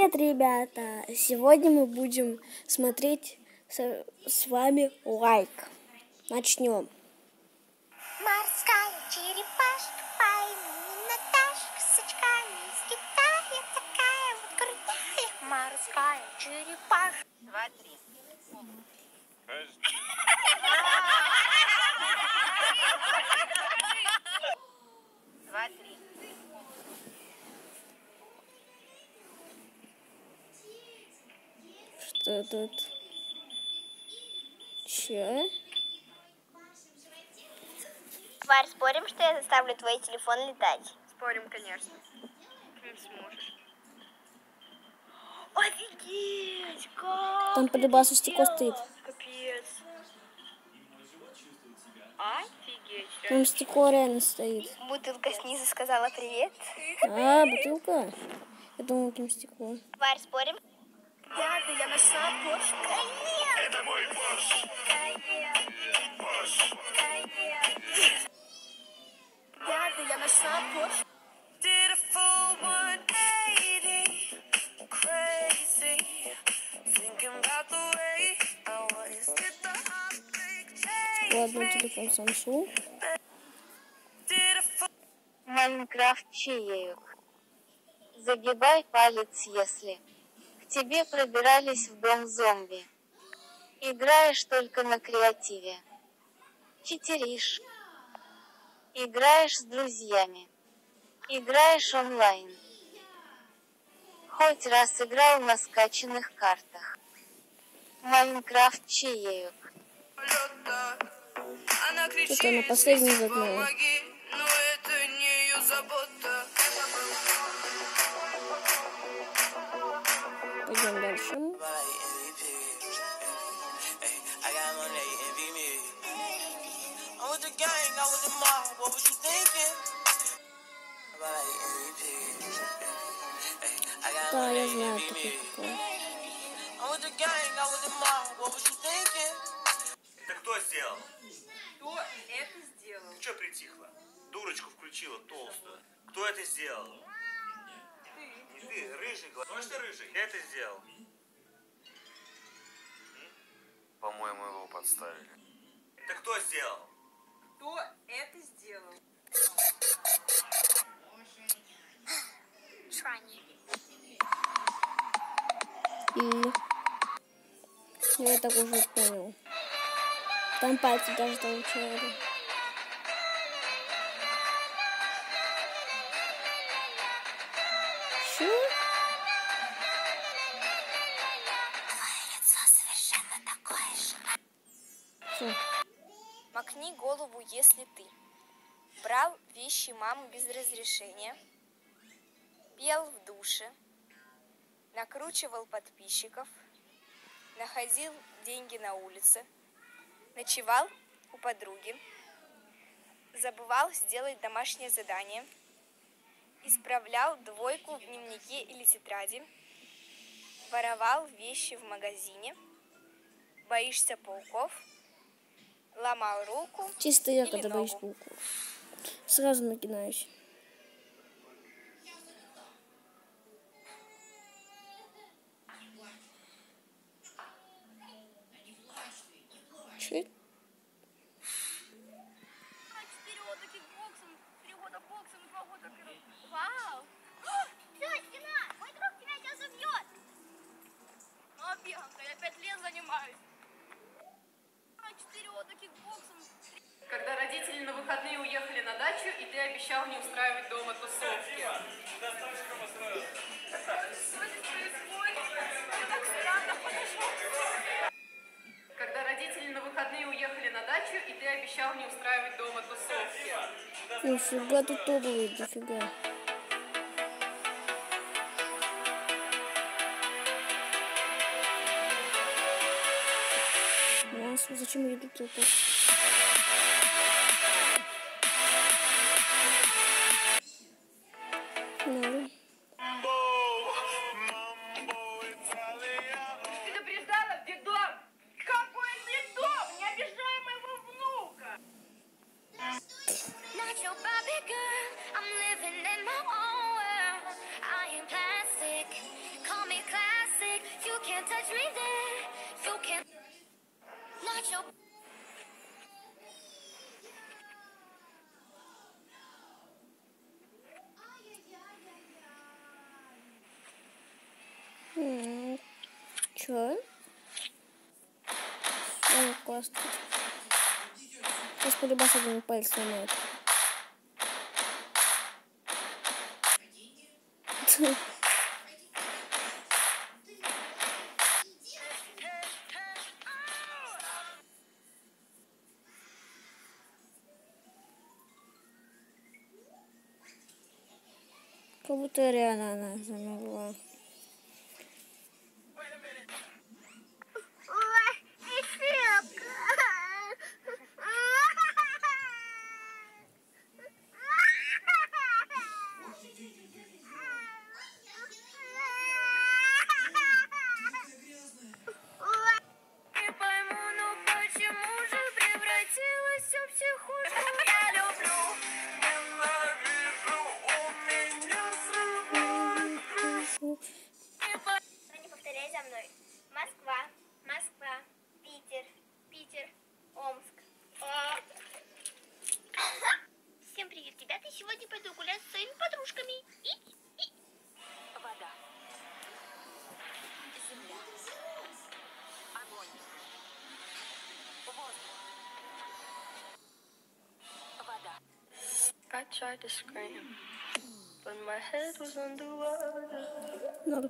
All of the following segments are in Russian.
Привет, ребята! Сегодня мы будем смотреть с вами лайк. Начнем. Морская черепашка по имени Наташка с очками из Китая, такая вот крутая. Морская черепашка. 2, 3. 2, 3. Что тут? Че? Варь, спорим, что я заставлю твой телефон летать? Спорим, конечно. Ты не сможешь. Офигеть! Как? Там по любасу стекло стоит. Капец. Офигеть. Там стекло реально стоит. Бутылка снизу сказала привет. А, бутылка? Я думал, там стекло. Варь, спорим? Ребята, я нашла Порш. Это мой Порш. Ребята, я нашла Порш. Ладно, телефон Samsung. Майнкрафт чаек. Загибай палец, если к тебе пробирались в дом зомби. Играешь только на креативе. Читеришь. Играешь с друзьями. Играешь онлайн. Хоть раз играл на скачанных картах. Майнкрафт чаек. Что-то на последний загнала. Пойдем дальше. Да, я знаю, такое. Это кто сделал? Кто это сделал? Ты что притихла? Дурочку включила толстую. Кто это сделал? Не ты, рыжий. Может, ты рыжий? Ты это сделал? По-моему, его подставили. Это кто сделал? Кто это сделал? И я так уже понял. Там пальцы даже толчали. Что? Совершенно такое же. Что? Макни голову, если ты брал вещи мамы без разрешения, пел в душе, накручивал подписчиков, находил деньги на улице, ночевал у подруги, забывал сделать домашнее задание, исправлял двойку в дневнике или тетради, воровал вещи в магазине, боишься пауков, ломал руку. Чисто я, или когда ногу. боюсь пауков. Сразу накидаюсь. Что это? Перевода кикбоксом, перевода боксом, 2 года. Вау! Все, стена! Мой друг тебя сейчас убьет! Ну, а бегом-то я 5 лет занимаюсь. 4 года кикбоксом. Когда родители на выходные уехали на дачу, и ты обещал не устраивать дома тусовки. Когда родители на выходные уехали на дачу, и ты обещал не устраивать дома тусовки. Нифига тут топовый, дофига. Зачем я тут толпа? Ну. Предупреждала, дедом! Какой дедом? Не обижай моего внука! Not your Barbie girl, I'm living in my own world. I ain't plastic, call me can't touch me there. You can't. Not your. Чё? Ой, классно. Сейчас полюбас один палец сломает. Как будто реально она замерла. Не пойму, ну почему же превратилась в психушку? Я люблю. Не повторяй за мной. Москва, Москва, Питер, Питер, Омск. Всем привет, ребята. Сегодня пойду гулять с своими подружками. Вода. Земля. Огонь. Воздух. Вода. I tried to scream, but my head was underwater. Надо.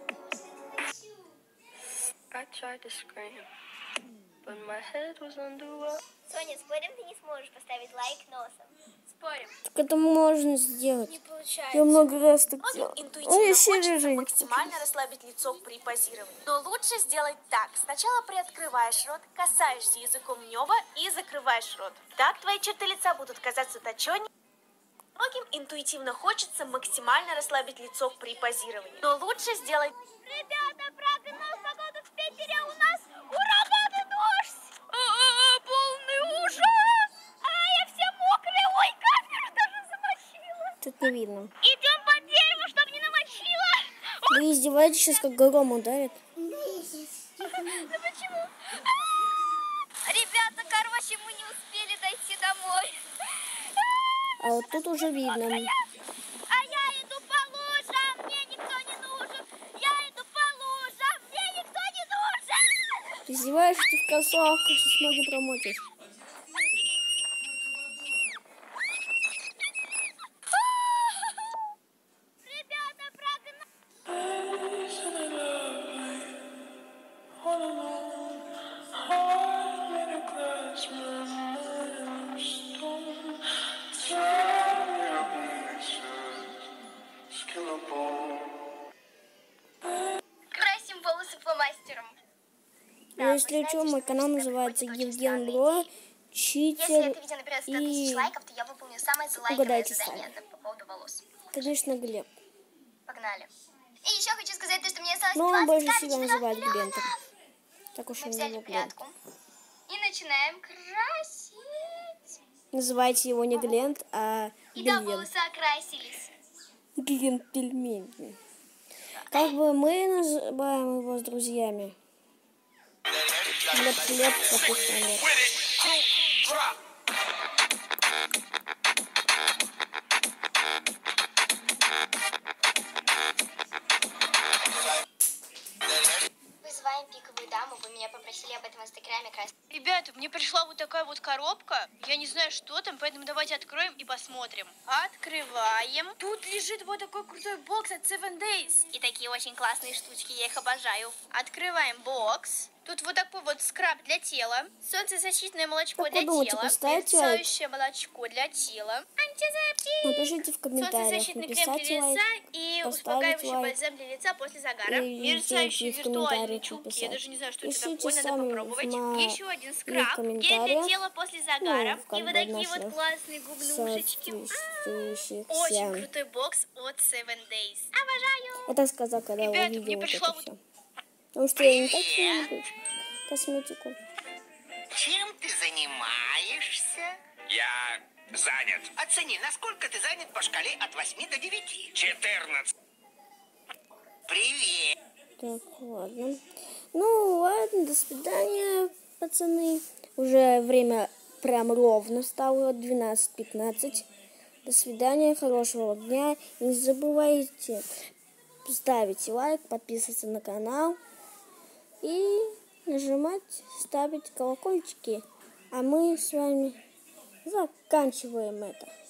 I tried to scream, but my head was underwater. Соня, спорим, ты не сможешь поставить лайк носом? Спорим. Так это можно сделать. Не получается. Я много раз так делала. Интуитивно Ой, хочется рыжий. максимально расслабить лицо при позировании. Но лучше сделать так. Сначала приоткрываешь рот, касаешься языком неба и закрываешь рот. Так твои черты лица будут казаться точёнее. Многим интуитивно хочется максимально расслабить лицо при позировании. Но лучше сделать... Ребята, прогноз погоды в Питере у нас ураган и дождь. Полный ужас. Я вся мокрая. Ой, камеру даже замочила. Тут не видно. Идем под дерево, чтобы не намочила. Вы издеваетесь сейчас, как гром ударит? Да почему? Ребята, короче, мы не успели дойти домой. А вот тут уже видно. А я иду по лужам, мне никто не нужен. Я иду по лужам, мне никто не нужен. Ты издеваешься, ты в кроссовках, сейчас ноги промочишь. Ребята, прогнали. Красим волосы фломастером. Если что, мой канал называется Евген Бро, Если Читер это видео наберет 100 000 и, лайков, то я выполню самое залайканное угадайте задание сами. по поводу волос. конечно, Глеб. Погнали. И еще хочу сказать, что мне осталось Но он 20 больше капель, себя 14 называет миллионов. Глентом. Так уж Мы он взяли его Глент. прядку. И начинаем красить. Называйте его не Глент, а И да, Глент. волосы окрасились. Глент пельмень. Как бы мы называем его с друзьями. Глеб, капустный. Вызываем пиковую даму. Вы меня попросили об этом в инстаграме красить. Ребята, мне пришла вот такая вот коробка. Я не знаю, что там, поэтому давайте откроем и посмотрим. Открываем. Тут лежит вот такой крутой бокс от 7 Days. И такие очень классные штучки, я их обожаю. Открываем бокс. Тут вот такой вот скраб для тела, солнцезащитное молочко Как для вы думаете, тела, поставить лайк? мерцающее молочко для тела, антисептик, Напишите в комментариях, солнцезащитный крем написать для лица лайк, и поставить успокаивающий лайк. бальзам для лица после загара, И мерцающие в виртуальные комментариях чулки, написать. я даже не знаю, что это Пишите такое, надо сами попробовать. в Еще один в скраб, гель комментариях. для тела после загара, Ну, как и вот бы такие вот наших классные губнушечки. Очень Очень крутой бокс от 7 Days. Обожаю! Это сказал, когда я Ребята, мне увидел вот пришла это вот- все. Потому что я не так сильно люблю косметику. Чем ты занимаешься? Я занят. Оцени, насколько ты занят по шкале от 8 до 9. 14. Привет. Так, ладно. Ну, ладно, до свидания, пацаны. Уже время прям ровно стало, 12:15. До свидания, хорошего дня. И не забывайте ставить лайк, подписываться на канал и нажимать, ставить колокольчики. А мы с вами заканчиваем это.